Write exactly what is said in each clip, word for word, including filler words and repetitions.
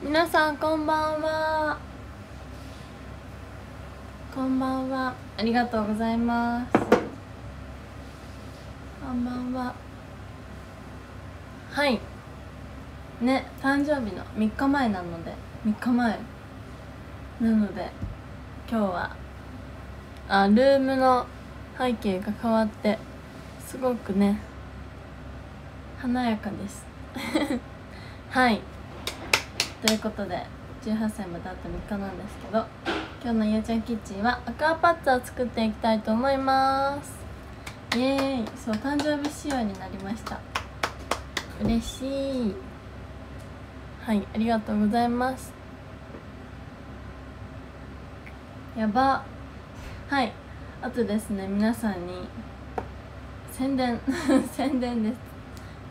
皆さんこんばんは。こんばんは、ありがとうございます。こんばんは。はいね、誕生日のみっかまえなのでみっかまえなので今日はあルームの背景が変わってすごくね華やかですはいということでじゅうはっさいまであとみっかなんですけど、今日のゆうちゃんキッチンはアクアパッツァを作っていきたいと思います。イエーイ。そう、誕生日仕様になりました。嬉しい。はい、ありがとうございます。やば。はい、あとですね、皆さんに宣伝宣伝です。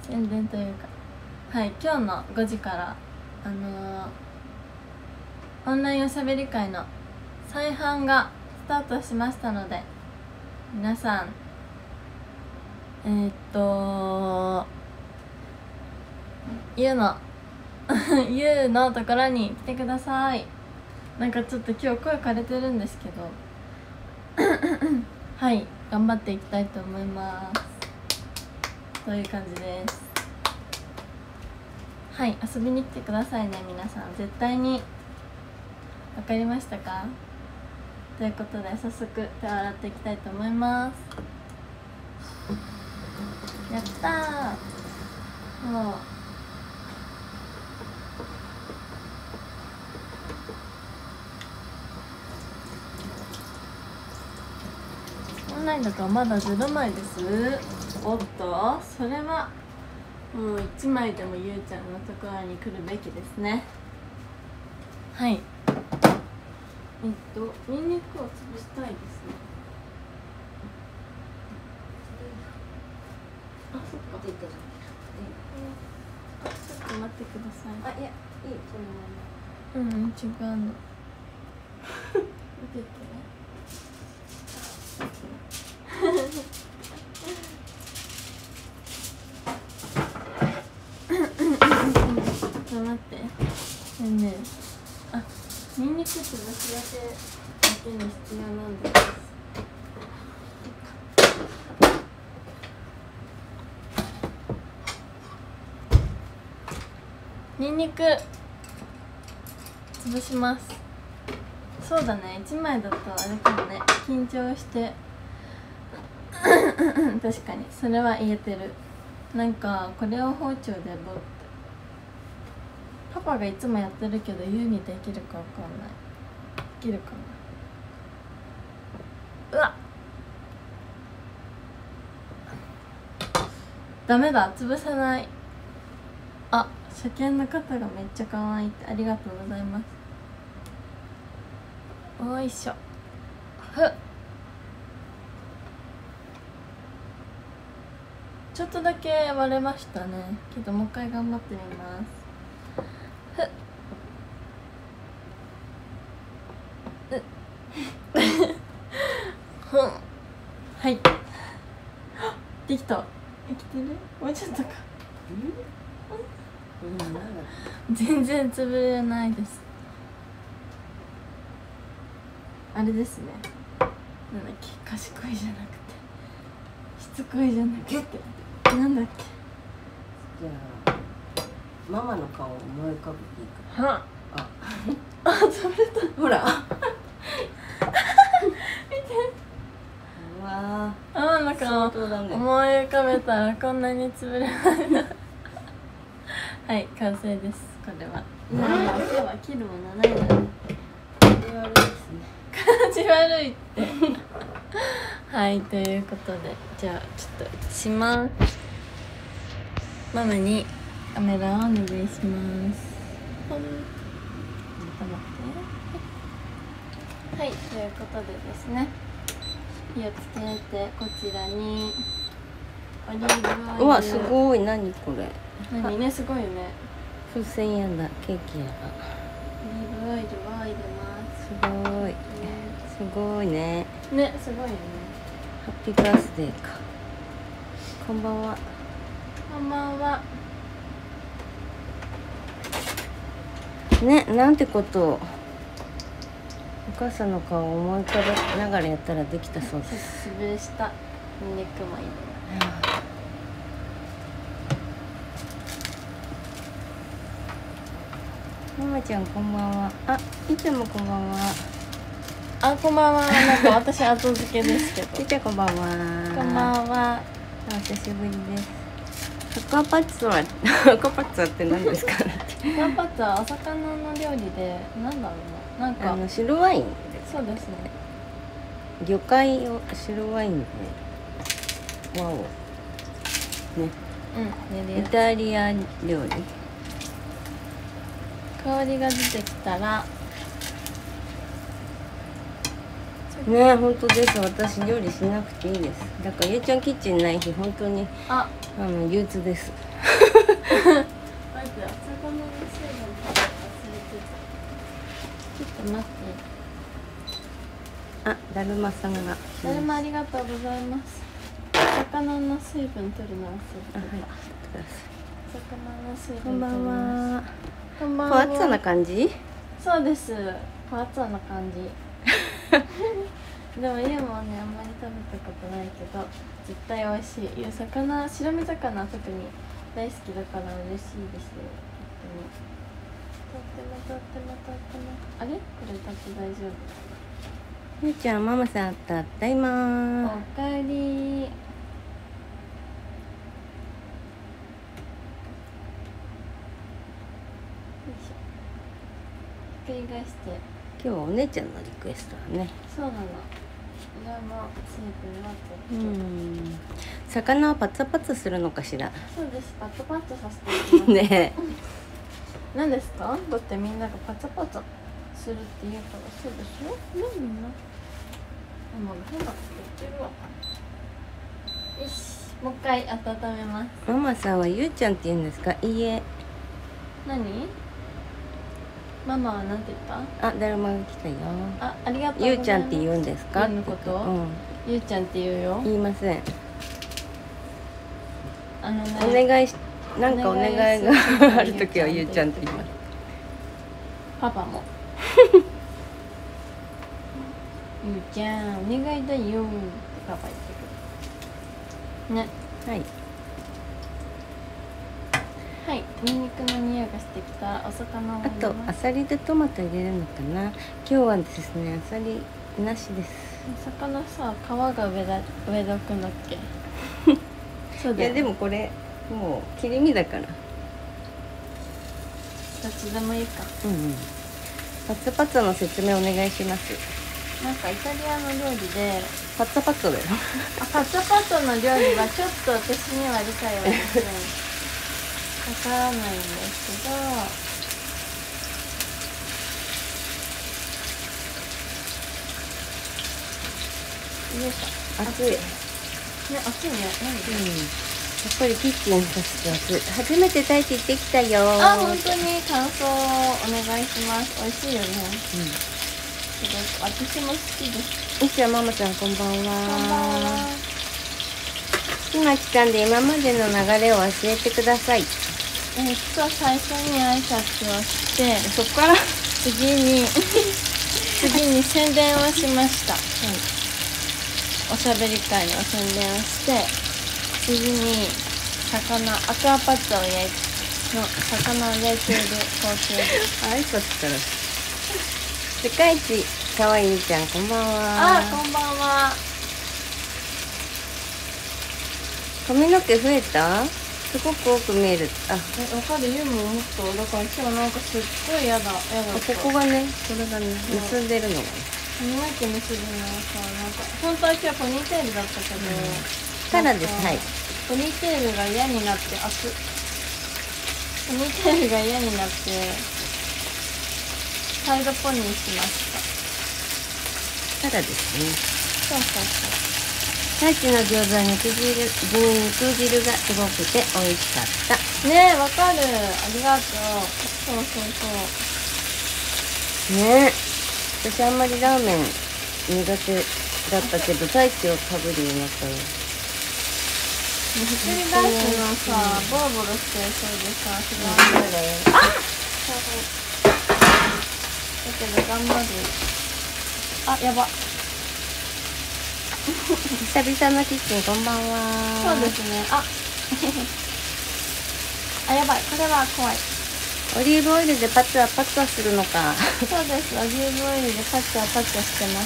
宣伝というか、はい、今日のごじからあのー、オンラインおしゃべり会の再販がスタートしましたので、皆さんえー、っとゆうのゆうのところに来てください。なんかちょっと今日声枯れてるんですけどはい頑張っていきたいと思います。そういう感じです。はい、遊びに来てくださいね皆さん、絶対に。わかりましたか？ということで早速手を洗っていきたいと思います。やったー。もうオンラインだとまだゼロまいです。おっと、それはもういちまいでもゆうちゃんのところに来るべきですね。はい、えっとニンニクを潰したいですね。あ、そっか。ちょっと待ってください。 あ、いや、いい、そのまま。 うん、違うの見ててちょっと待って。ねえねえ、あ、ニンニク潰すだけだけに必要なんです。ニンニク潰します。そうだね、いちまいだとあれかもね、緊張して確かにそれは言えてる。なんかこれを包丁でボッて、パパがいつもやってるけどユウにできるかわかんない。できるかな。うわっ、ダメだ、潰さない。あ、初見の方がめっちゃ可愛いって、ありがとうございます。おいしょ。ふっ、ちょっとだけ割れましたね。けどもう一回頑張ってみます。ふっふん、はいできた。生きてる？もうちょっとか。全然潰れないです。あれですね、なんだっけ、賢いじゃなくてしつこいじゃなくてなんだっけ。 じゃあ、ママの顔を思い浮かべていいか。 はっ、 あ、 あ、潰れた。 ほら。 見て。 うわママの顔相当だね。 思い浮かべたらこんなに潰れないなはい、完成です。これは手は切るものないので。 感じ悪いですね。 感じ悪いってはい、ということでじゃあちょっとします。ママにカメラをお願いします。ポン。はい、ということでですね、火をつけてこちらにオリーブオイル。 うわ、すごい、何これ。 何ね、すごいよね。 風船やだ、ケーキやだ。 オリーブオイルを入れます。 すごい。すごいね。 ね、すごいよね。 ハッピーバースデーか。こんばんは。 こんばんは。 ね、なんてことを。お母さんの顔を思い浮かべながらやったらできたそうでちょっとす。 素振りしたニンニクも入れます。 ママちゃんこんばんは。あ、いつもこんばんは。 あ、こんばんは。なんか私後付けですけど。 いちゃんこんばんは。 こんばんは。 お久しぶりです。アクアパッツァはアクアパッツァって何ですか？ アクアパッツァはお魚の料理で、なんだろうな、なんかあの白ワイン。 そうですね。 魚介を白ワインで和をね、 うん、 イタリア料理。 香りが出てきたらね、本当です。私料理しなくていいです。だからゆうちゃんキッチンない日本当にあ、 あの憂鬱です。 待って、お魚の水分忘れてた。ちょっと待って。 あ、だるまさんが。 だるまありがとうございます。お魚の水分取るの忘あ、はい。 れてた。 くださお魚の水い。こんばん分取りまは。 す。こんばんふわっとな感じ？ そうです。ふわっとな感じ。でも家もね、あんまり食べたことないけど絶対美味しい。いう魚、白身魚は特に大好きだから嬉しいですよ。とってもとってもとってもあれこれだって大丈ゆうちゃん、ママさんただいま。 夫。おかえり。よいしょ。ひっくり返して。 今日はお姉ちゃんのリクエストだね。 そうなの。色も水分はう取って。 ん。魚はパツパツするのかしら。 そうです。パッとパッとさせていきます。 ねえ。 何ですか？だってみんながパツパツするって言うからそうでしょ？ねみんな。ママが変なこと言ってるわ。よし、もう一回温めます。 ママさんはゆうちゃんって言うんですか？いいえ。 何？ママはなんて言った？ あ、だるまが来たよ。 あ、ありがとうございます。 ゆうちゃんって言うんですか？ ゆうのこと？ うん。 ゆうちゃんって言うよ。 言いません。 あのね。 お願いし、なんかお願いがあるときはゆうちゃんって言います。 パパも。ゆうちゃん、お願いだよってパパ言ってくる。ね。 はい。 はい、ニンニクの匂いがしてきたらお魚を入あとれます。 アサリでトマト入れるのかな。今日はですね、アサリなしです。 お魚さ、皮が上だ上で置くんだっけ？そういだよ。 やでもこれもう切り身だから。 どっちでもいいか。 うんうん。パツパツの説明お願いします。 なんかイタリアの料理で、 パツパツだよ。 あ、パツパツの料理はちょっと私には理解はできない。わからないんですけど。よいしょ。 熱い。 ね、熱いね。何？ うん。やっぱりキッチンさすが熱い。初めてタイチ行ってきたよ。 あ、本当に感想をお願いします。美味しいよね。 うん。 すごく私も好きです。 いっちゃん、ママちゃんこんばんは。 こんばんは。 今来たんで今までの流れを教えてください。 えっと最初に挨拶をして、 そこから次に次に宣伝をしました。はい、おしゃべり会の宣伝をして、次に魚アクアパッツァを焼いの魚を焼いている工程です。 挨拶から世界一可愛いちゃんこんばんは。 あ、こんばんは。 髪の毛増えた？すごく多く見える。あ、 え、わかる。ユウももっとだから今日なんかすっごい嫌だ嫌だった。 ここがね、これがね結んでるのがね。 髪の毛結ぶのはさ、なんか本当は今日ポニーテールだったけど、 カラーです。はい。 ポニーテールが嫌になってあくポニーテールが嫌になってサイドポニーしました。 カラーですね。 そうそうそう。 タイチの餃子は肉汁、肉汁がすごくて美味しかった。 ねえ、わかる。ありがとう。そうそうそう。 ねえ、私あんまりラーメン苦手だったけどタイチを食べるようになったよ。 ひっくり返すのさ、ボロボロしてるせいでさ、すごい。あっ！ けど頑張る。あ、やば。 久々のキッチンこんばんは。 そうですね。ああ、やばい、これは怖い。 オリーブオイルでパツはパツはするのか。 そうです、オリーブオイルでパッチャパッチャしてます。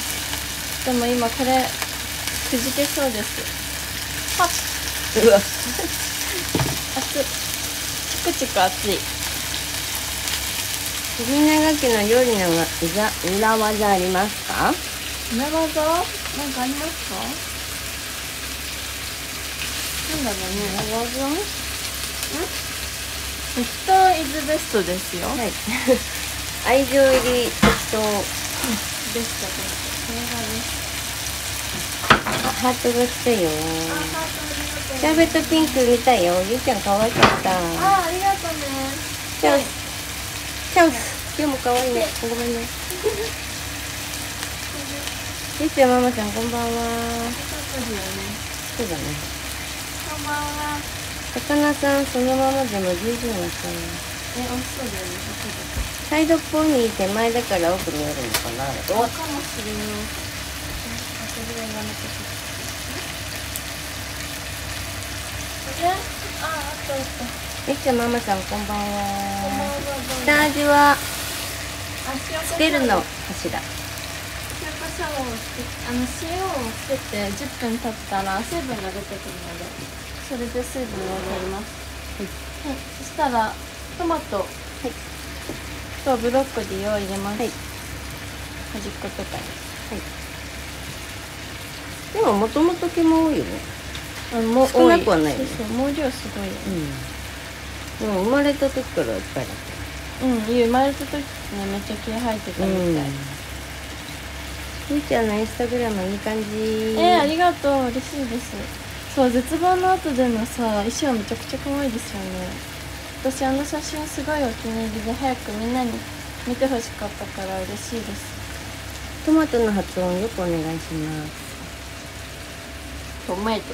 でも今これくじけそうです。パッうわ熱い、チクチク熱い。 みんながきの料理の裏裏技ありますか？ 裏技なんかありますか？なんだろうね。 裏技？ん？ 適当イズベストですよ。 はい。愛情入り適当。 ベストです。これがです。 あ、ハートが来たよ。 あ、ハートありがとう。 シャーベットピンク見たよ。ゆうちゃん可愛かった。 あ、ありがとうね。 チャンス。チャンス。今日も可愛いね。ごめんね。ゆうちゃんママさんこんばんは。そうだね。 こんばんは。 魚さんそのままでも十分だったよ。 え、美味しそうだよね。 サイドっぽい手前だから奥にあるのかな。 お、かもしれない。それがやめてくれ。あ、あったあった。 ゆうちゃんママさんこんばんこんばんは。 は。 下味はあ、塩コショウつけるのかしら。 塩コショウをつけ、あの塩をつけてじゅっぷん経ったら水分が出てくるので、それで水分を取ります。はい。はい、そしたらトマト、はい、とブロッコリーを入れます。はい。端っことかに。はい。 でももともと毛も多いよね。 あのもう少なくはないよね。 そうそう、毛量すごいよね。 うん。でも生まれた時からいっぱいだった。 うん、生まれた時ね、めっちゃ毛生えてたみたい。 うん、ゆうちゃんのインスタグラムいい感じ。 えー、ありがとう、嬉しいです。そう、絶望の後でのさ、衣装めちゃくちゃ可愛いですよね。私あの写真すごいお気に入りで、早くみんなに見てほしかったから嬉しいです。 トマトの発音よくお願いします。 トマト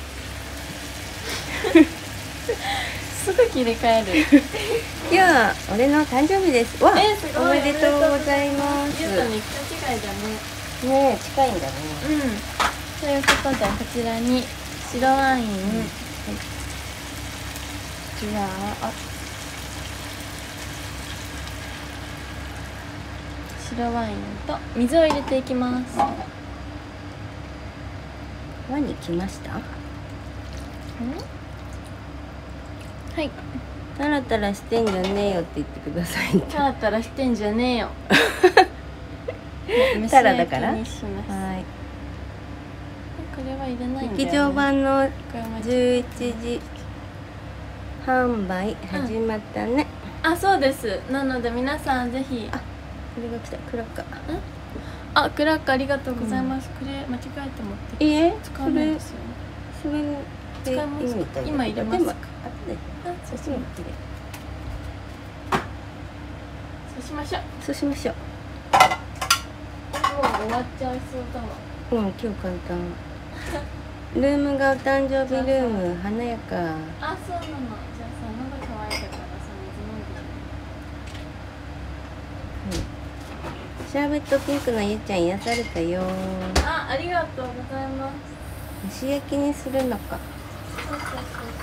すぐ切り替える。 今日は俺の誕生日です。わ、 えー、すごいおめでとうございます。 ゆうとに人違いだねね。 え、近いんだね。 うん。ということで、こちらに白ワイン、うん、はい、じゃあ、あ、白ワインと水を入れていきます。 輪に来ました。ん？ はい。 タラタラしてんじゃねえよって言ってください。 タラタラしてんじゃねえよ。 タラだから。 はい。これは入れないんだよね。 劇場版のじゅういちじ販売始まったね。 うん、あ、そうです。なので皆さんぜひ。 あ、これが来た。クラッカー。 あ、クラッカーありがとうございます。うん、これ間違えて持っていいえ、 使わないですよね。 それ使いますか？今入れますか？ あ、そうしましょう。 そうしましょう。 そうしましょう。 もう終わっちゃいそうだわ。 うん、今日簡単。ルームがお誕生日ルーム華やか。 あ、そうなの。じゃあさ、喉乾いたからさ、水飲んで。 はい。シャーベットピンクのゆうちゃん癒されたよ。 あ、ありがとうございます。 蒸し焼きにするのか。 そうそうそうそう。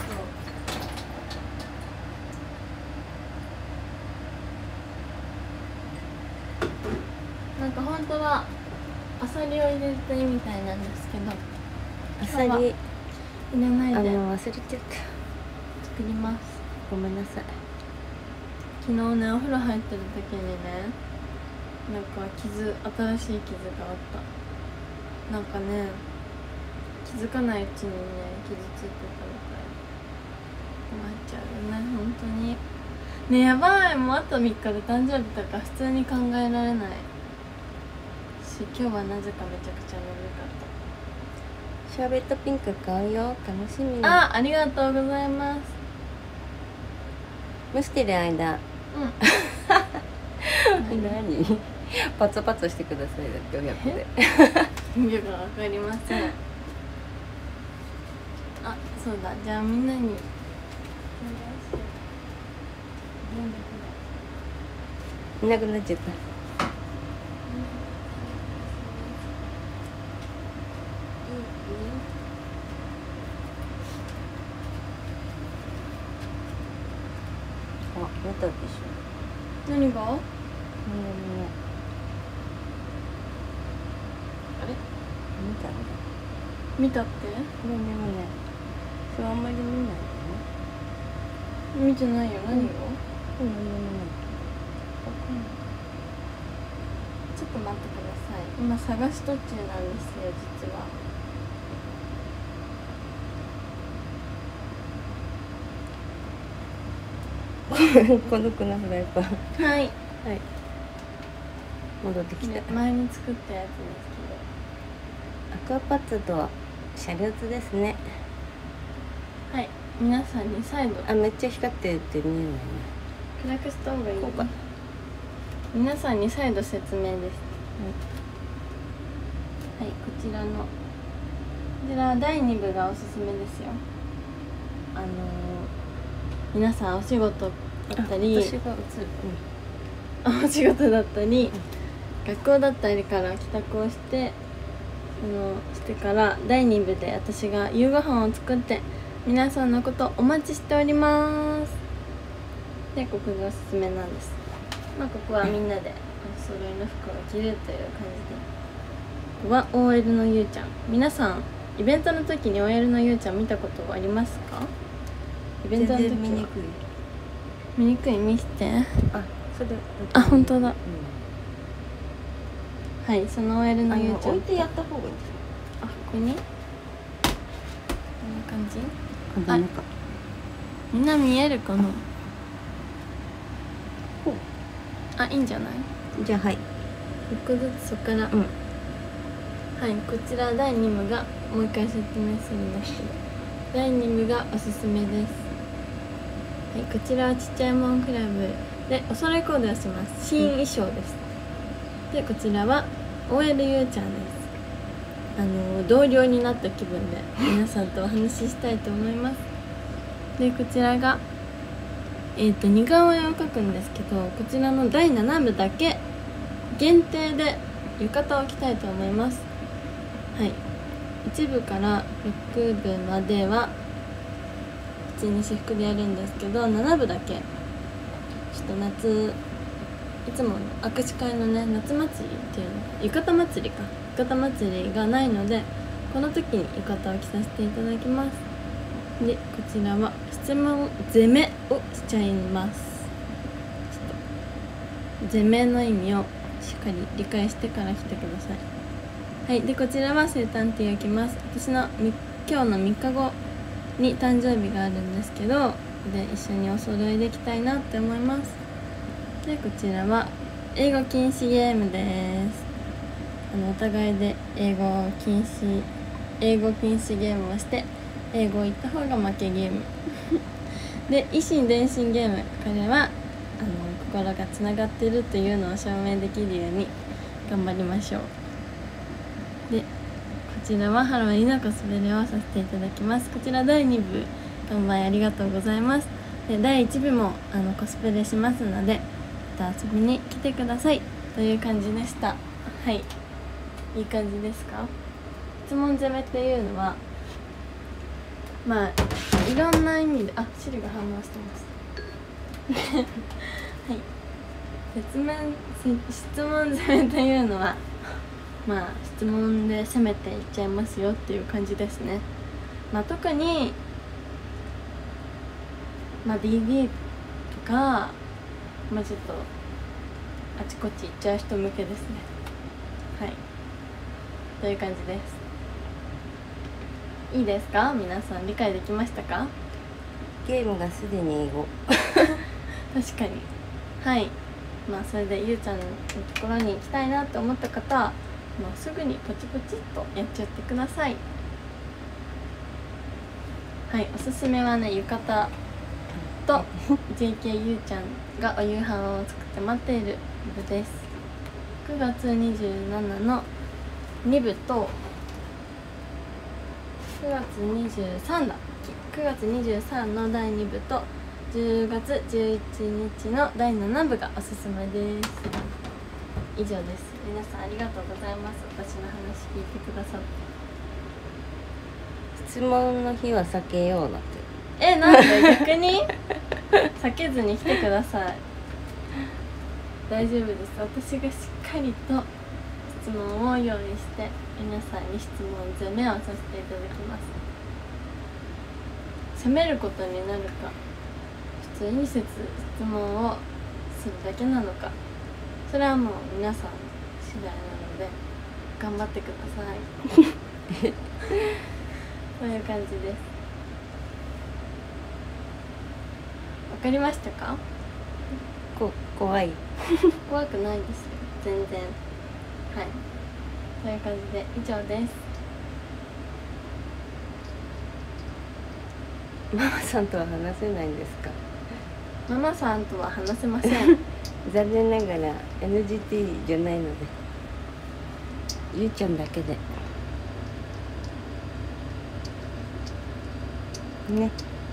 なんか本当はアサリを入れてみたいなんですけど、 アサリ入れないであの忘れちゃった。 作ります。 ごめんなさい。 昨日ね、お風呂入ってる時にね、なんか傷、新しい傷があった。なんかね、気づかないうちにね、傷ついてたみたい。困っちゃうよね、本当に。ね、やばい、もうあとみっかで誕生日とか普通に考えられないし、今日はなぜかめちゃくちゃ眠かった。 シャーベットピンク買うよ。楽しみ。 あ、ありがとうございます。 蒸してる間。 うん。 何？パツパツしてくださいだって親子で。 よくわかりません。あ、そうだ。じゃあみんなに。 いなくなっちゃった。 あ、見たでしょ。 何が？ うんね。 あれ？ 見たんだ。 見たって？ これでもね、それあんまり見ないよね。 見てないよ。何が？ うん、うん、うん。 ちょっと待ってください。今探し途中なんですよ、実は。 孤独なフライパン。 はい。 はい。戻ってきた。 で前に作ったやつですアクアパッツァとはシャレオツですね。 けど。はい。皆さんに再度あ、めっちゃ光ってるって見えないね。 暗くした方がいい。 こうか。 皆さんに再度説明です。はい、こちらのこちらだいに部がおすすめですよ。あのー、皆さんお仕事だったり、 私が映る。 お仕事だったり、学校だったりから帰宅をしてそのしてからだいに部で私が夕ご飯を作って皆さんのことお待ちしております。で、ここがおすすめなんです。まあここはみんなでお揃いの服を着るという感じで、ここは オーエル のゆうちゃん。皆さんイベントの時に オーエル のゆうちゃん見たことありますか？イベントの時は全然見にくい。 見にくい。見して。 あ、それ。 あ、本当だ。 うん。 はい、その オーエル のゆうちゃん。 置いてやった方がいいです。 あ、ここにこんな感じ。 あ、ダメか。 みんな見えるかな？ ほう。 あ、いいんじゃない？ じゃあ、はい。 一個ずつそこから、 うん。 はい、こちらだいに部がもう一回説明するんですけど、だいに部がおすすめです。はい、こちらはちっちゃいもんクラブでお揃いコーデをします。新衣装です。で、こちらは オーエル ゆうちゃんです。あの同僚になった気分で皆さんとお話ししたいと思います。で、こちらがえーと似顔絵を描くんですけど、こちらのだいなな部だけ限定で浴衣を着たいと思います。はい、いち部からろく部までは普通に私服でやるんですけど、なな部だけちょっと夏いつもの握手会のね、夏祭りっていうの浴衣祭りか浴衣祭りがないので、この時に浴衣を着させていただきます。で、こちらは質問攻めをしちゃいます。ちょっと攻めの意味をしっかり理解してから来てください。はい、でこちらは生誕ティーを着ます。私の今日のみっかごに誕生日があるんですけど、で一緒にお揃いできたいなって思います。で、こちらは英語禁止ゲームです。あのお互いで英語禁止英語禁止ゲームをして英語を言った方が負けゲームで、以心伝心ゲーム、これはあの心がつながっているというのを証明できるように頑張りましょう。で、こちらはハロウィンのコスプレをさせていただきます。こちらだいに部完売ありがとうございます。で、だいいち部もあのコスプレしますので、また遊びに来てくださいという感じでした。はい、いい感じですか？質問攻めっていうのはまあいろんな意味で、あ、シルが反応してますはい、説明質問攻めというのはまあ質問で攻めていっちゃいますよっていう感じですね。まあ特にまあ ディーディー とかまあちょっとあちこち行っちゃう人向けですね。はい、という感じです。いいですか？皆さん理解できましたか？ ゲームがすでに英語確かに。はい、まあそれでゆうちゃんのところに行きたいなって思った方はもうすぐにポチポチっとやっちゃってください。はい、おすすめはね、浴衣と ジェーケー ゆうちゃんがお夕飯を作って待っている部です。くがつにじゅうしちにちのに部とくがつにじゅうさんだくがつにじゅうさんのだいに部とじゅうがつじゅういちにちのだいなな部がおすすめです。 以上です。皆さんありがとうございます。私の話聞いてくださって。 質問の日は避けようだって。 え、なんで逆に避けずに来てください。大丈夫です。私がしっかりと質問を用意して皆さんに質問攻めをさせていただきます。責めることになるか、普通に質問をするだけなのか、それはもう皆さん次第なので頑張ってください。そういう感じです。わかりましたか？ こ怖い怖くないですよ、全然。はい、そういう感じで以上です。 ママさんとは話せないんですか？ ママさんとは話せません。 残念ながら エヌジーティー じゃないので、ゆうちゃんだけでね。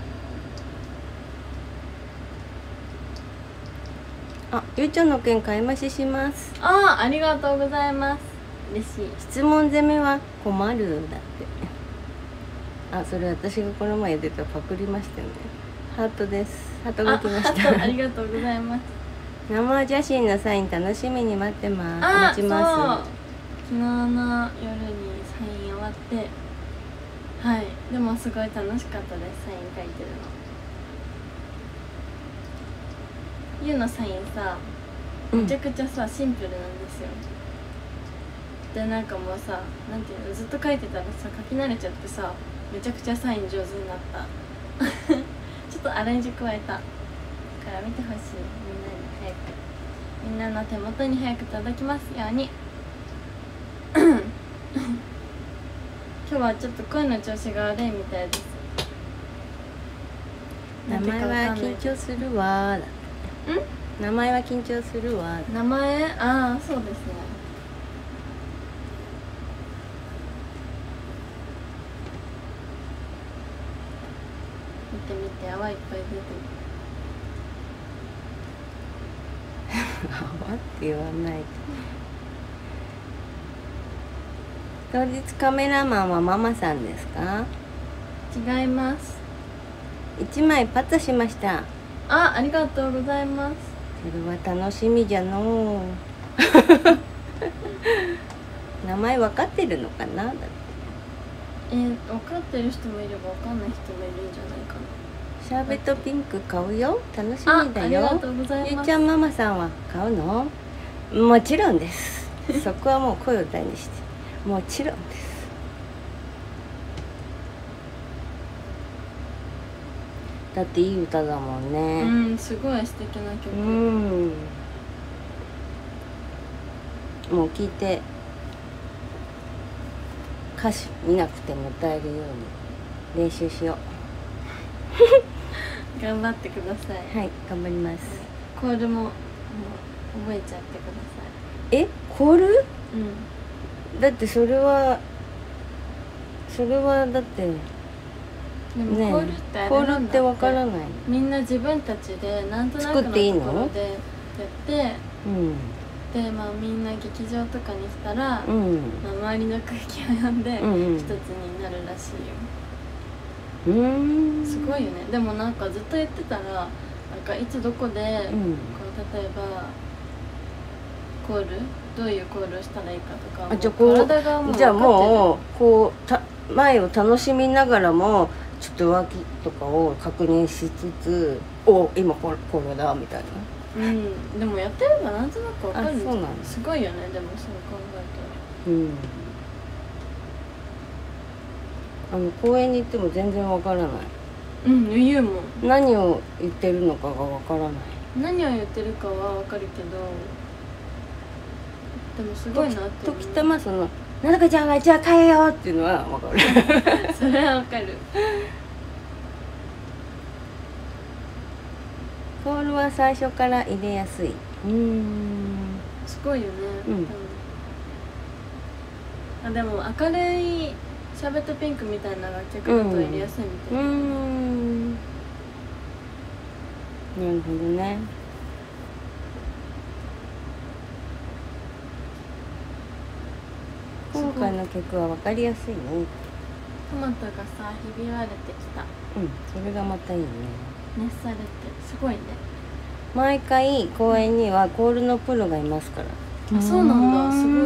あ、ゆうちゃんの件買い増しします。 ああ、ありがとうございます。嬉しい。 質問攻めは困るんだって。あ、それ私がこの前言ってたパクりましたよね。ハートです。ハートが来ました。 ありがとうございます。 生写真のサイン楽しみに待ってます。 あ、 待ちます。 昨日の夜にサイン終わって、はい、でもすごい楽しかったです。サイン書いてるの。ゆうのサインさ、めちゃくちゃさ、シンプルなんですよ。で、なんかもうさ、なんていうの、ずっと書いてたらさ、書き慣れちゃってさ、めちゃくちゃサイン上手になった。ちょっとアレンジ加えたから見てほしい。みんなに早く、みんなの手元に早く届きますように。今日はちょっと声の調子が悪いみたいです。 名前は緊張するわ。ん？名前は緊張するわ。 名前、ああ、そうですね。見て見て、泡いっぱい出てる。泡って言わないと。当日カメラマンはママさんですか？ 違います。 一枚パッとしました。 あ、ありがとうございます。 それは楽しみじゃのう。名前分かってるのかな？だってえー、分かってる人もいれば分かんない人もいるんじゃないかな。 シャーベットピンク買うよ。楽しみだよ。 あ、ありがとうございます。 ゆうちゃんママさんは買うの？もちろんです。そこはもう声を大にして。もちろんです。だっていい歌だもんね。 うん、すごい素敵な曲。 うん。もう聞いて歌詞見なくても歌えるように練習しよう。頑張ってください。 はい、頑張ります。 コールももう覚えちゃってください。え、コール？ うん。 だってそれはそれはだってでもコールってあれなんだって、 コールってわからない。 みんな自分たちでなんとなくのところでやって、うん、で、まあみんな劇場とかに来たら、うん、まあ、周りの空気を読んで一つになるらしいよ。うん、すごいよね。でもなんかずっと言ってたら、なんかいつどこで、うん、こう例えばコールどういうコールをしたらいいかとか、 あ、じゃあこう、じゃあもうこうた前を楽しみながらもちょっと脇とかを確認しつつ、お、今これこれだみたいな。うん、でもやってればなんとなくわかるんじゃない？すごいよね。でもそう考えたら、うん、あの公園に行っても全然わからない。うん、言うもん。何を言ってるのかがわからない。何を言ってるかはわかるけど、でもすごいなって思う。時たまその「ななかちゃんがじゃあ帰れよ」っていうのはわかる。それはわかる。コールは最初から入れやすい。うん、すごいよね。うん、あ、でも明るいシャーベットピンクみたいな楽曲だと入れやすいみたいな。うん、うん、なるほどね。 今回の曲は分かりやすいね。 トマトがさひび割れてきた。 うん、それがまたいいね。 熱されてすごいね。 毎回公園にはコールのプロがいますから。 あ、そうなんだ。すごいね。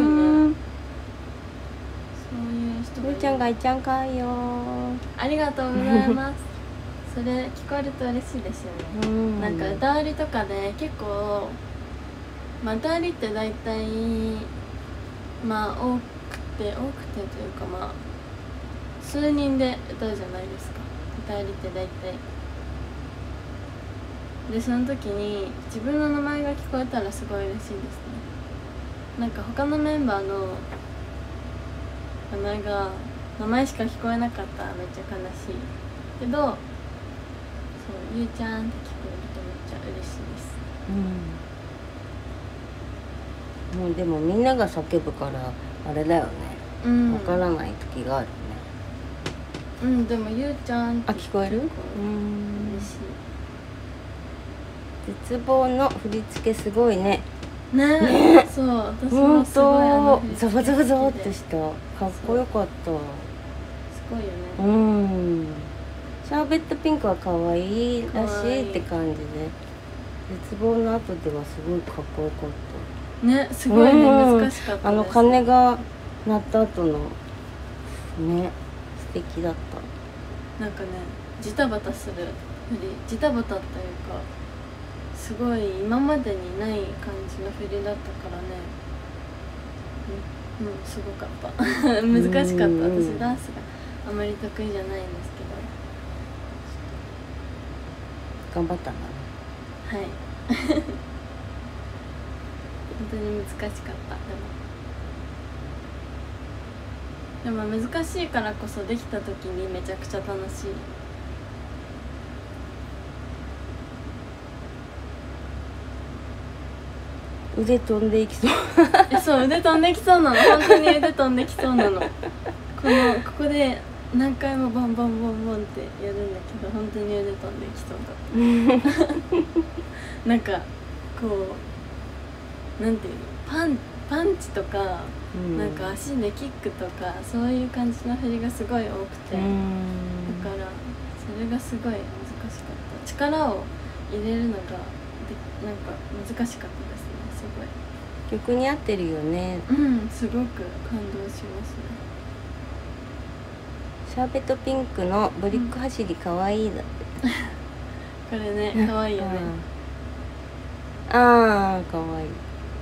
そういう人がいる。 ゆうちゃんがいちゃんかいよ。 ありがとうございます。それ聞こえると嬉しいですよね。うん、なんか歌売りとかで結構、まあ、歌売りって大体まあ多くて多くてというか、まあ数人で歌うじゃないですか。歌売りって大体で、その時に自分の名前が聞こえたらすごい嬉しいですね。なんか他のメンバーの名前が名前しか聞こえなかったらめっちゃ悲しいけど、そうゆうちゃんって聞こえるとめっちゃ嬉しいです。 うん、もうでもみんなが叫ぶからあれだよね、うん、分からない時があるね。 うん、でもゆうちゃんってあ、聞こえる？うん、 嬉しい。 絶望の振り付けすごいね。 ね, ねそう、私もすごいあの振り付けザバザバザバってした。かっこよかった。すごいよね。 うん。シャーベットピンクは可愛いらしいって感じで、絶望の後ではすごいかっこよかった。 ね、すごいね、うん、難しかったです。 あの鐘が鳴った後のね、素敵だった。 なんかね、ジタバタする振り、ジタバタっていうか。すごい今までにない感じの振りだったからね。うん、うん、すごかった難しかった。私ダンスがあまり得意じゃないんですけど頑張ったな。 はい本当に難しかった。でもでも難しいからこそできた時にめちゃくちゃ楽しい。 腕飛んでいきそうえ、そう、腕飛んできそうなの。本当に腕飛んできそうなの。このここで何回もボンボンボンボンってやるんだけど、本当に腕飛んできそうだったなんかこうなんていうの、パンパンチとか、うん、なんか足でキックとかそういう感じの振りがすごい多くて、だからそれがすごい難しかった。力を入れるのがでなんか難しかったですね。すごい曲に合ってるよね。 うん、すごく感動しますね。 シャーベットピンクのブリック走りかわいいだって、 うん、これね、かわいいよね。 ああ、かわいい。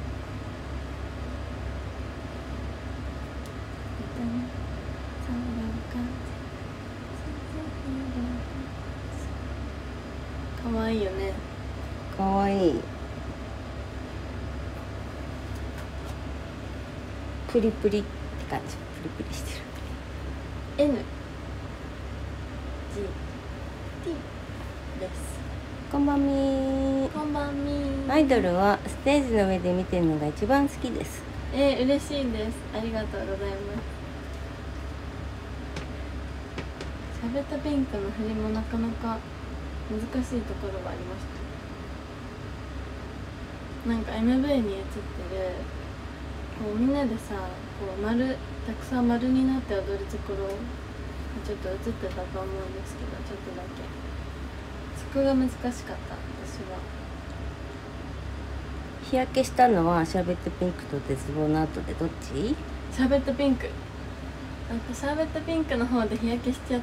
かわいいよね。 かわいい。プリプリって感じ。プリプリしてる。 エヌ ジー ティー です。 こんばんみ。 こんばんみ。 アイドルはステージの上で見てるのが一番好きです。 えー、嬉しいです。ありがとうございます。シャベットピンクの振りもなかなか難しいところがありました。なんか エムブイ に映ってるこうみんなでさ、こう丸たくさん丸になって踊るところちょっと映ってたと思うんですけど、ちょっとだけそこが難しかった。私は日焼けしたのはシャーベットピンクと絶望の後でどっち？ シャーベットピンク。なんかシャーベットピンクの方で日焼けしちゃって、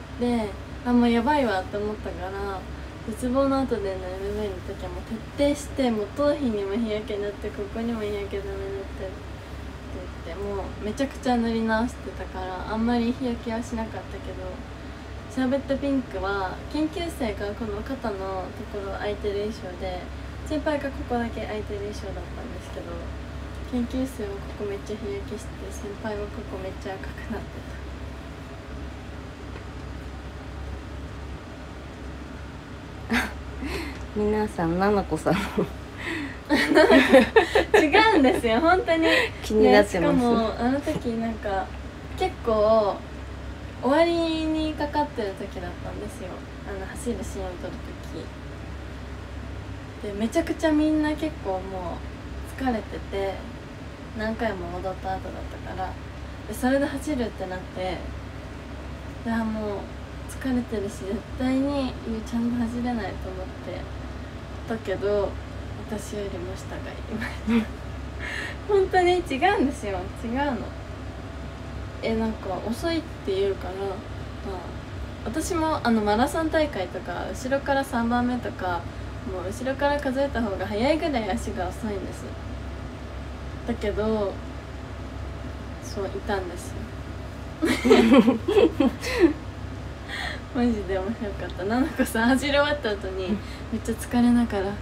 あ、もうやばいわって思ったから、絶望の後での エムブイ の時はもう徹底して、もう頭皮にも日焼け塗って、ここにも日焼け止め塗ってって言って、もうめちゃくちゃ塗り直してたから、あんまり日焼けはしなかったけど、シャーベットピンクは研究生がこの肩のところ空いてる衣装で、先輩がここだけ空いてる衣装だったんですけど、研究生はここめっちゃ日焼けして、先輩はここめっちゃ赤くなってた皆さん、ななこさん違うんですよ、本当に気になってます、ね、 しかもあの時なんか結構終わりにかかってる時だったんですよ、あの走るシーンを撮る時で、めちゃくちゃみんな結構もう疲れてて、何回も踊った後だったから、 でそれで走るってなって、でもう疲れてるし絶対にちゃんと走れないと思ってだけど、私よりも下がいました本当に違うんですよ、違うの。えなんか遅いっていうから、まあ、私もあのマラソン大会とか後ろからさんばんめとかもう後ろから数えた方が早いぐらい足が遅いんです。だけどそういたんですよマジで面白かった。ななこさん走り終わった後にめっちゃ疲れながら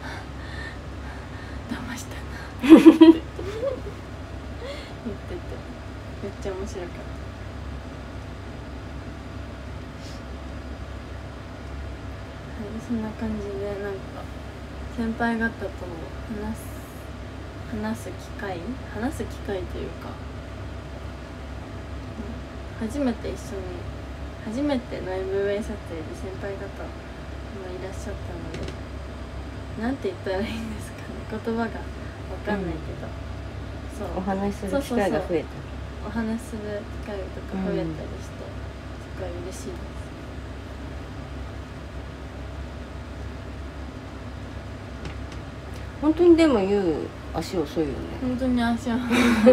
「騙したな」って言っててめっちゃ面白かった。そんな感じでなんか先輩方と話す話す機会話す機会というか、初めて一緒に初めての エムブイ 撮影で先輩方もいらっしゃったので、なんて言ったらいいんですかね、言葉がわかんないけど、 うん、そうお話しする機会が増えた。 お話しする機会とか増えたりして、うん、すごい嬉しいです。 本当にでも言う足遅いよね。 本当に足遅い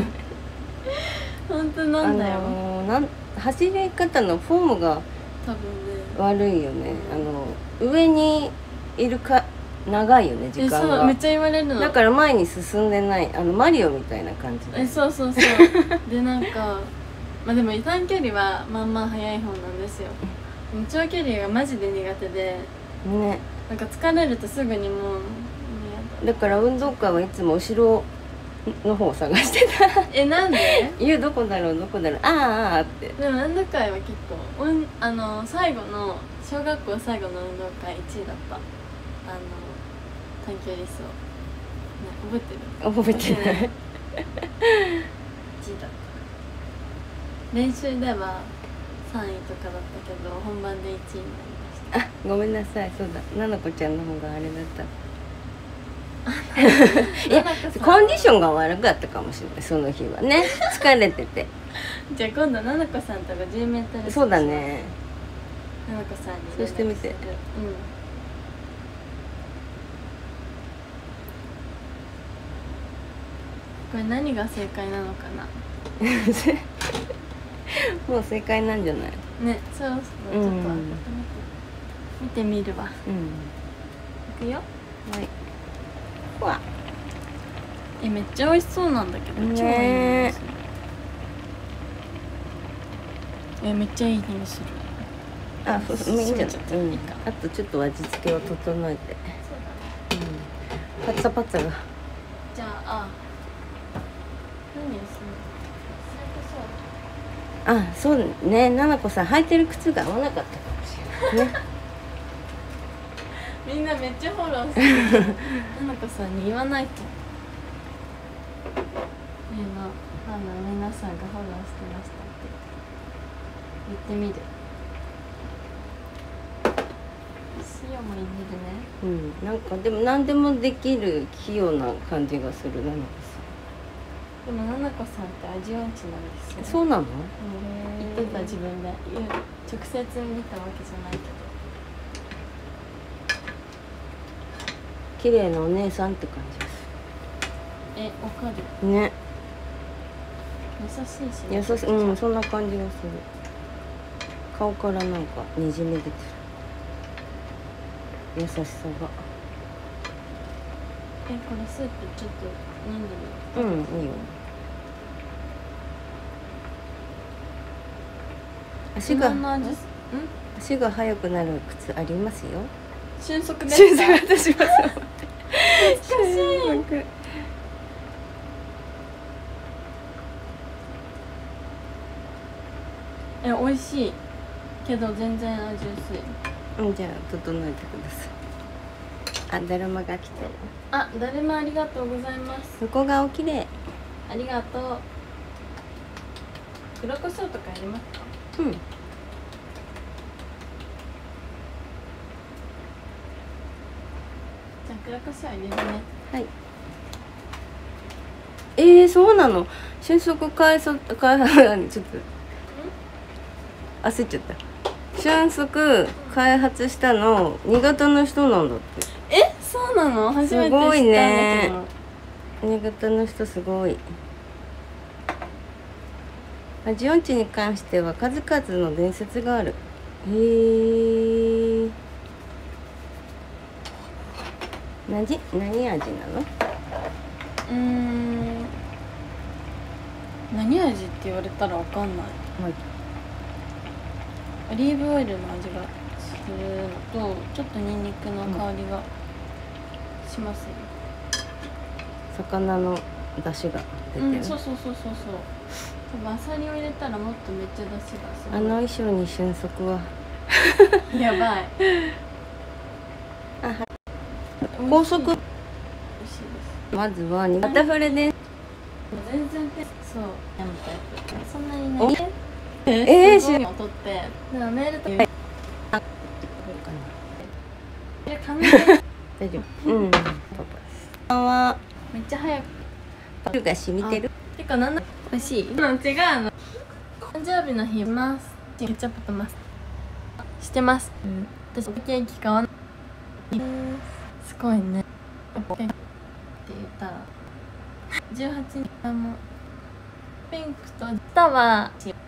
本当なんだよ、あのー、なん走り方のフォームが多分ね悪いよね、うん、あの上にいるか長いよね時間が。 えそうめっちゃ言われるの。 だから前に進んでない、あのマリオみたいな感じで。 えそうそうそうでなんかまあでも短距離はまあまあ速い方なんですよ。長距離がマジで苦手でね、なんか疲れるとすぐにもうだから運動会はいつも後ろの方を探してたえなんでゆうどこだろうどこだろうあーあーって。 でも運動会は結構うんあの最後の小学校最後の運動会いちいだった。あの短距離走、ね、覚えてる？ 覚えてないいちいだった。練習ではさんいとかだったけど本番でいちいになりました。 あ、ごめんなさい、そうだ、ななこちゃんの方があれだったいやコンディションが悪かったかもしれない、その日はね疲れててじゃあ今度ななこさんと ごじゅうメートルそうだね、 ななこさんにそうしてみて。うん、 これ何が正解なのかなもう正解なんじゃないね、そうそう、ちょっと、うん、見てみるわ。うん、いくよ。 はい。うわえ、めっちゃ美味しそうなんだけど、 ね、 超いい匂いする。え、めっちゃいい匂いする。 あ、そうそう、いいんじゃない。うん、あとちょっと味付けを整えて。そうだね。うん。パッツァパッツァが。 じゃあ、あ、何をするの？ あ、そうね、ななこさん履いてる靴が合わなかったかもしれないね。 みんなめっちゃフォローする。ななこさんに言わないと。ねえな、ファンの皆さんがフォローしてましたって言ってみる。塩も入れるね。 うん、なんかでも何でもできる器用な感じがするななこさん。でもななこさんって味音痴なんですよ、ね。 そうなの？ 言ってた自分で。直接見たわけじゃないけど。 綺麗なお姉さんって感じです。 え、わかる。 ね。 優しいし、 ね。優しい、うん、そんな感じがする。顔からなんかにじみ出てる。優しさが。 え、これスープちょっと飲んでみる？うん、いいよ。足が、足が速くなる靴ありますよ。 瞬足ですか？瞬足私もそう。 懐かしい。え、美味しいけど全然味薄い。 うん、じゃあ整えてください。あ、だるまが来てる。 あ、だるまありがとうございます。 そこがおきれい。 ありがとう。黒胡椒とかやりますか？ うん。 じゃあ黒胡椒入れるね。 はい。えー、そうなの。 俊足開発開発ちょっと焦っちゃった。俊足開発したの新潟の人なんだって。 え、そうなの？初めて知ったんだけど。すごいね。 新潟の人すごい。味音痴に関しては数々の伝説がある。へえ。何何味なの？ うーん。何味って言われたらわかんない。 はい、 オリーブオイルの味がするのと、ちょっとニンニクの香りがしますよ。 魚の出汁が出てる。うん、 そうそうそうそうそう。多分アサリを入れたらもっとめっちゃ出汁がする。 あの衣装に俊足はやばい。 あ、は高速。美味しいです。まずは新潟フレです。 全然そうやむタイプ。そんなにね。 ええー、しを取って、でもメールとか。あ、え、紙で。 大丈夫。うん。パパはめっちゃ早く。 パルが染みてる。 てかなんだ。美味しい。うん、違うの。誕生日の日ます。ケチャップとます。してます。うん。私ケーキ買わない。すごいね。って言ったら。十八日も。ピンクと下は。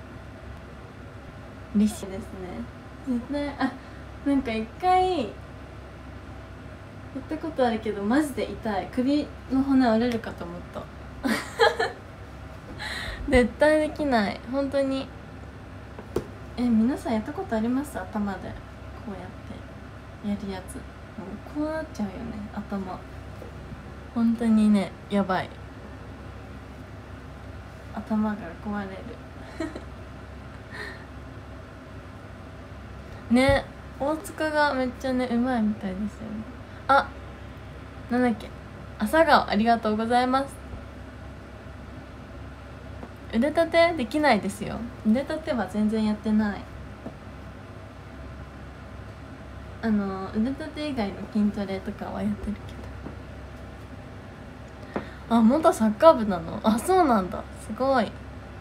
嬉しいですね。絶対、あ、なんか一回。やったことあるけど、マジで痛い。首の骨折れるかと思った。絶対できない。本当に。え、皆さんやったことあります？頭でこうやってやるやつ。もうこうなっちゃうよね、頭。本当にね、やばい。頭が壊れる。ね、大塚がめっちゃね、うまいみたいですよね。あ、なんだっけ、朝顔ありがとうございます。腕立てできないですよ。腕立ては全然やってない。あの腕立て以外の筋トレとかはやってるけど。あ、元サッカー部なの？あ、そうなんだ、すごい。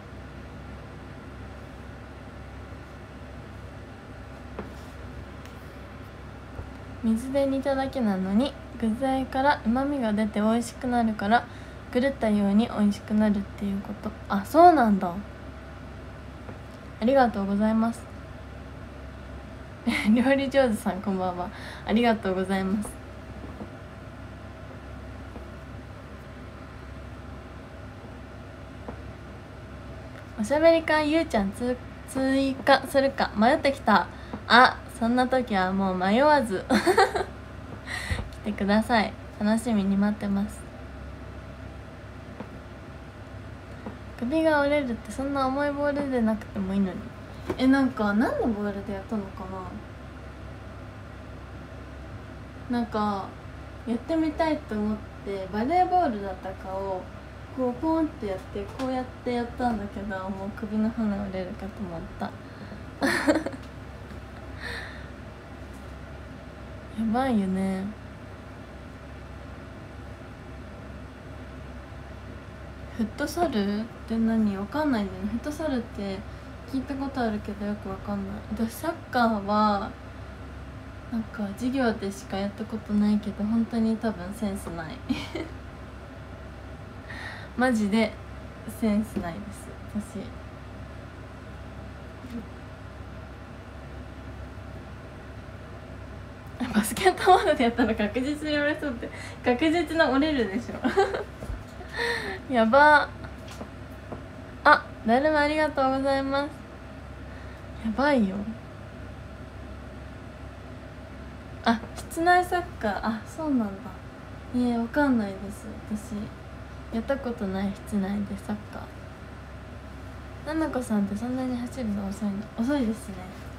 水で煮ただけなのに具材からうまみが出て美味しくなるから、狂ったように美味しくなるっていうこと。あ、そうなんだ。ありがとうございます。料理上手さん、こんばんは。ありがとうございます。おしゃべり会ゆうちゃんつ追加するか迷ってきた。あ、そんな時はもう迷わず来てください。楽しみに待ってます。首が折れるってそんな重いボールでなくてもいいのに。え、なんか何のボールでやったのかな。なんかやってみたいと思ってバレーボールだったかをこうポンってやってこうやってやったんだけど、もう首の骨折れるかと思ったやばいよね。フットサルって何？わかんないんだよね。フットサルって聞いたことあるけどよくわかんない。私サッカーはなんか授業でしかやったことないけど、本当に多分センスないマジでセンスないです私。バスケットボールでやったら確実に折れそうって。確実な折れるでしょやば。あ、だるまありがとうございます。やばいよ。あ、室内サッカー、あ、そうなんだ。えー、わかんないです。私やったことない、室内でサッカー。ななこさんってそんなに走るの遅いの？遅いですね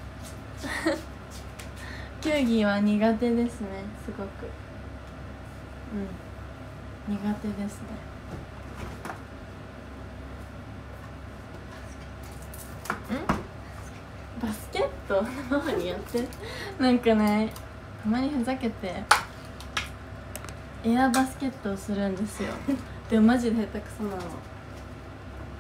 球技は苦手ですね、すごく。うん、苦手ですね。ん？バスケットママにやってなんかね、たまにふざけてエアバスケットをするんですよでもマジで下手くそなの。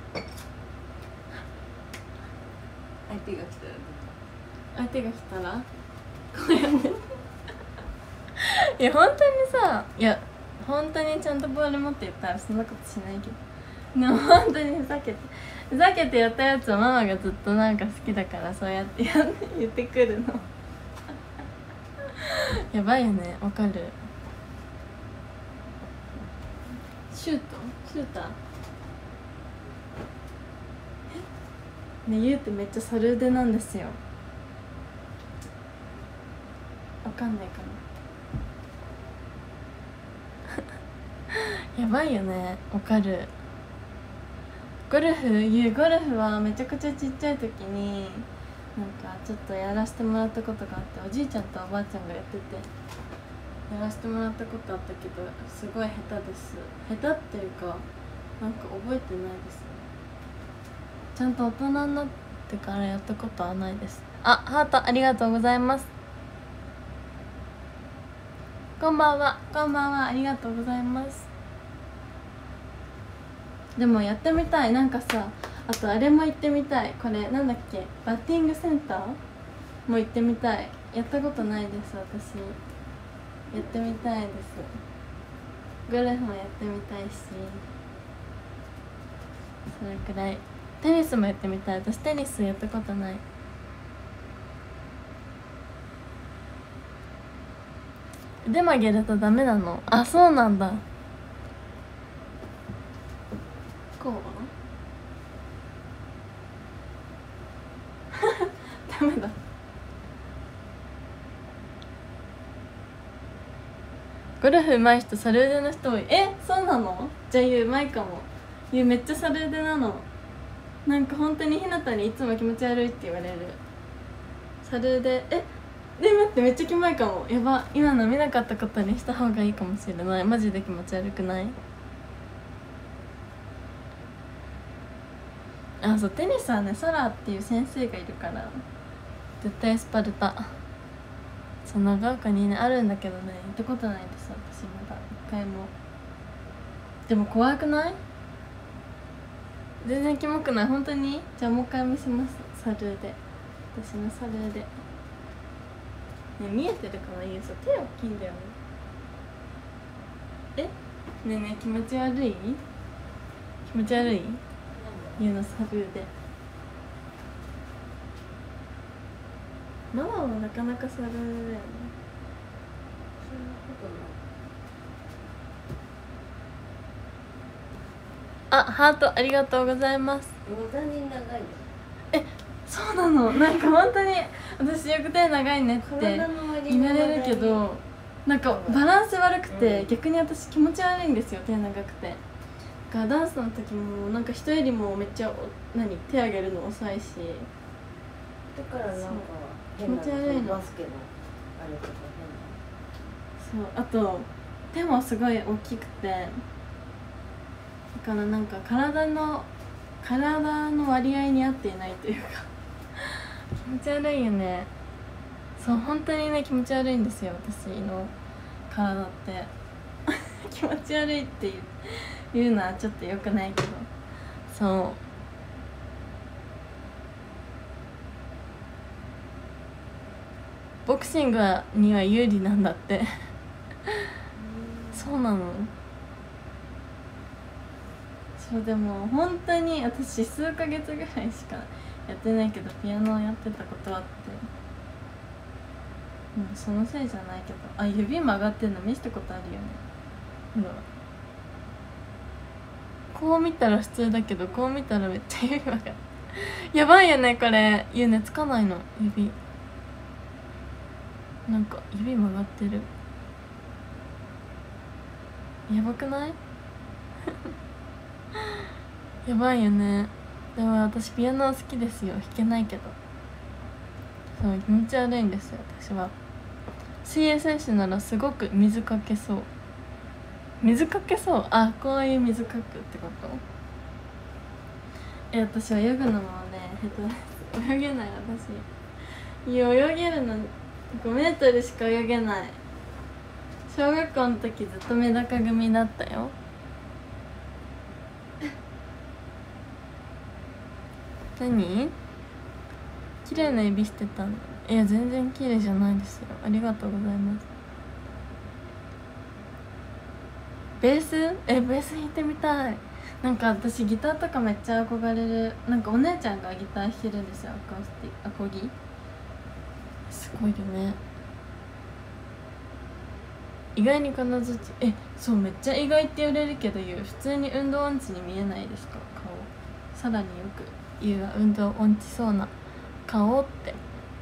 相手が来たら相手が来たらこうやっていや本当にさ、いや本当にちゃんとボール持って言ったらそんなことしないけど、でも本当にふざけてふざけてやったやつはママがずっとなんか好きだからそうやってや言ってくるのやばいよね。わかる。シュートシューターね、ゆうってめっちゃサル腕なんですよ。わかんないかなやばいよね。わかる。ゴルフゆうゴルフはめちゃくちゃちっちゃい時になんかちょっとやらせてもらったことがあって、おじいちゃんとおばあちゃんがやっててやらせてもらったことあったけどすごい下手です。下手っていうかなんか覚えてないですね。ちゃんと大人になってからやったことはないです。あ、ハートありがとうございます。こんばんは。こんばんは。ありがとうございます。でもやってみたい。なんかさ、あとあれも行ってみたい。これなんだっけ、バッティングセンターも行ってみたい。やったことないです。私やってみたいです。ゴルフもやってみたいし、それくらい。テニスもやってみたい。私テニスやったことない。腕曲げるとダメなの？あ、そうなんだ。こうダメだ。ゴルフ上手い人サル腕の人多い。え、そうなの？じゃあゆう上手いかも。ゆうめっちゃサル腕なの。なんか本当にひなたにいつも気持ち悪いって言われる。サル腕。えで待って、めっちゃキモいかも。やば、今の見なかったことにした方がいいかもしれない。マジで気持ち悪くない？あ、そう、テニスはね、ソラっていう先生がいるから絶対スパルタ。そう、長岡にねあるんだけどね、行ったことないです。私まだ一回も。でも怖くない？全然キモくない。本当に？じゃあもう一回見せます。サルで、私のサルでね、見えてるかな？いいよ。手大きいんだよね。え、ねえねえ、気持ち悪い？気持ち悪い？ゆうのサルで。ママもなかなかサルだよね。そんなことない。あ、ハートありがとうございます。 無駄に長いよ。 え、そうなの？なんか本当に私よく手長いねって言われるけど、なんかバランス悪くて、うん、逆に私気持ち悪いんですよ、手長くて。だからダンスの時もなんか人よりもめっちゃ何手上げるの遅いし、 だからなんか気持ち悪いの。 バスケのあれとか変な。そう、あと手もすごい大きくて、だからなんか体の体の割合に合っていないというか気持ち悪いよね。そう本当にね気持ち悪いんですよ、私の体って気持ち悪いって言うのはちょっと良くないけど、そうボクシングには有利なんだってそうなの？そう、でも本当に私数ヶ月ぐらいしかやってないけどピアノをやってたことあって、うん、そのせいじゃないけど、あ、指曲がってるの見せたことあるよね。ほら、こう見たら普通だけどこう見たらめっちゃ指曲がってやばいよねこれ。ゆうねつかないの指、なんか指曲がってる。やばくないやばいよね。でも私ピアノ好きですよ。弾けないけど、そう気持ち悪いんですよ私は。水泳選手ならすごく水かけそう。水かけそう、あ、こういう水かくってこと？え、私は泳ぐのもね下手です。泳げない私。いや泳げるのごメートルしか泳げない。小学校の時ずっとメダカ組だったよ。何？ 綺麗な指してたんだ。いや全然綺麗じゃないですよ。ありがとうございます。ベースえベース弾いてみたい。なんか私ギターとかめっちゃ憧れる。なんかお姉ちゃんがギター弾けるんですよ。アコースティアコギすごいよね。意外に金槌えそうめっちゃ意外って言われるけど言う。普通に運動音痴に見えないですか顔。さらによく言うは運動音痴そうな顔って。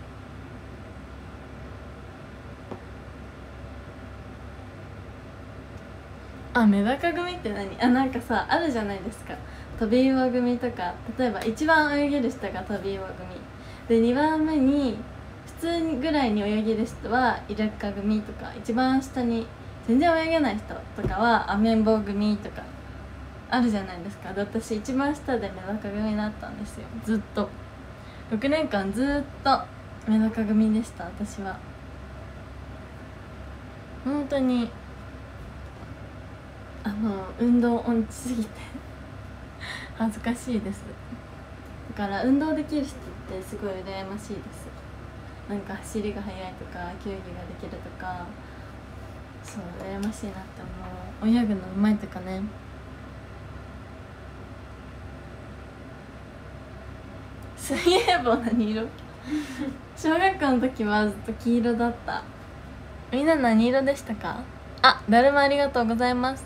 あメダカ組って何。あなんかさあるじゃないですか。トビウオ組とか。例えば一番泳げる人がトビウオ組で、にばんめに普通にぐらいに泳げる人はイルカ組とか、一番下に全然泳げない人とかはアメンボ組とかあるじゃないですか。で私一番下でメダカ組だったんですよ。ずっとろくねんかんずっとメダカ組でした。私は本当にあの運動音痴すぎて恥ずかしいです。だから運動できる人ってすごい羨ましいです。なんか走りが速いとか球技ができるとか、そう羨ましいなって思う。泳ぐのうまいとかね。水泳帽何色小学校の時はずっと黄色だった。みんな何色でしたか。あ、だるまありがとうございます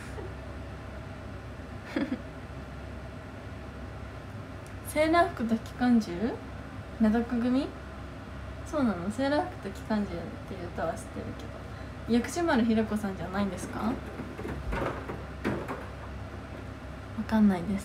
セーラー服と機関銃メダカ組。そうなの。セーラー服と機関銃っていう歌は知ってるけど、薬師丸ひろ子さんじゃないんですか。わかんないです。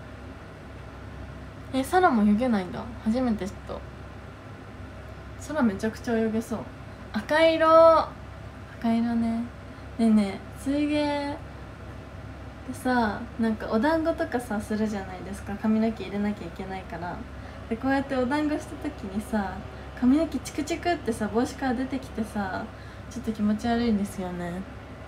え、サラも泳げないんだ。初めて知った。サラめちゃくちゃ泳げそう。赤色赤色ね。ねえねえ水泳でさ、なんかお団子とかさするじゃないですか。髪の毛入れなきゃいけないから。でこうやってお団子した時にさ、髪の毛チクチクってさ帽子から出てきてさ、ちょっと気持ち悪いんですよね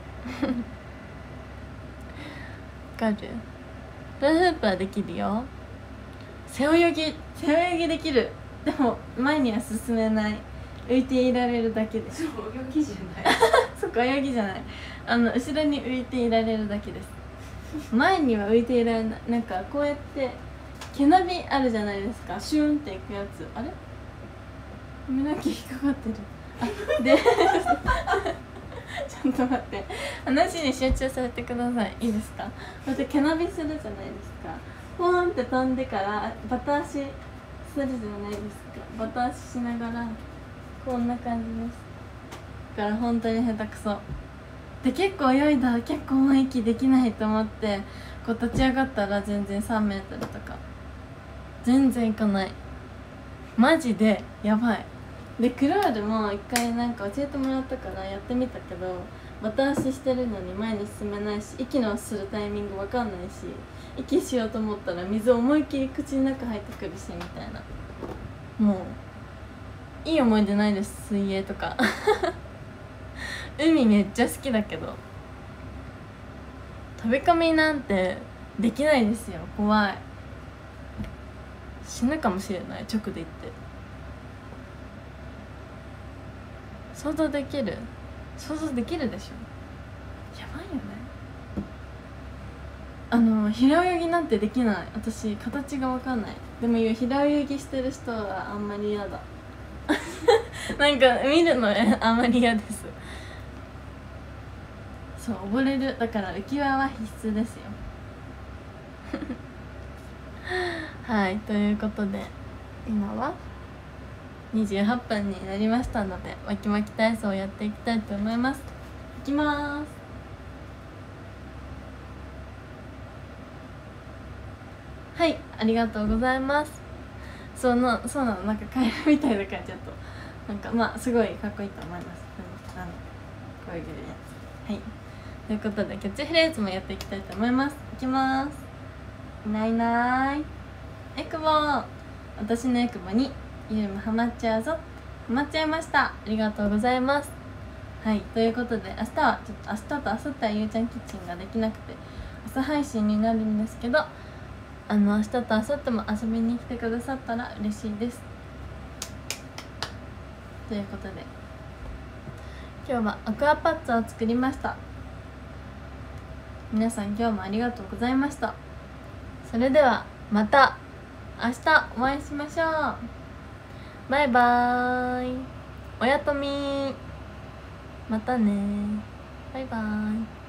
わかる。フラフープはできるよ。背泳ぎ背泳ぎできる。でも前には進めない。浮いていられるだけです。 泳ぎじゃないそっか泳ぎじゃない。あの後ろに浮いていられるだけです。前には浮いていられない。なんかこうやって毛並みあるじゃないですか。シューンっていくやつ。あれ髪の毛引っかかってる。あでちょっと待って、話に集中させてください。いいですか。こうやって毛並みするじゃないですか。ポーンって飛んでからバタ足するじゃないですか。バタ足しながらこんな感じです。だから本当に下手くそで、結構泳いだ。結構息できないと思ってこう立ち上がったら全然さんメートルとか全然いかない。マジでやばい。でクロールも一回なんか教えてもらったからやってみたけど、バタ足してるのに前に進めないし、息のするタイミングわかんないし、息しようと思ったら水思いっきり口の中入ってくるしみたいな。もういい思い出ないです。水泳とか海めっちゃ好きだけど飛び込みなんてできないですよ。怖い。死ぬかもしれない。直で行って。想像できる想像できるでしょ。やばいよね。あの平泳ぎなんてできない。私形が分かんない。でも平泳ぎしてる人はあんまり嫌だなんか見るのあんまり嫌です。そう溺れる。だから浮き輪は必須ですよはい、ということで今はにじゅうはっぷんになりましたので、わきまき体操をやっていきたいと思います。いきまーす。はい、ありがとうございます。そうなそうなの。なんかカエルみたいだからちょっとなんかまあすごいかっこいいと思います。あのこういうやつ。はい、ということでキャッチフレーズもやっていきたいと思います。いきまーす。いないいないえくぼ。私のえくぼにゆうもハマっちゃうぞ。ハマっちゃいました。ありがとうございます。はい、ということで明日はちょっと明日と明後日はゆうちゃんキッチンができなくて朝配信になるんですけど、あの明日と明後日も遊びに来てくださったら嬉しいです。 ということで今日はアクアパッツァを作りました。皆さん今日もありがとうございました。それではまた明日お会いしましょう。バイバーイ。おやとみ。またね。バイバーイ。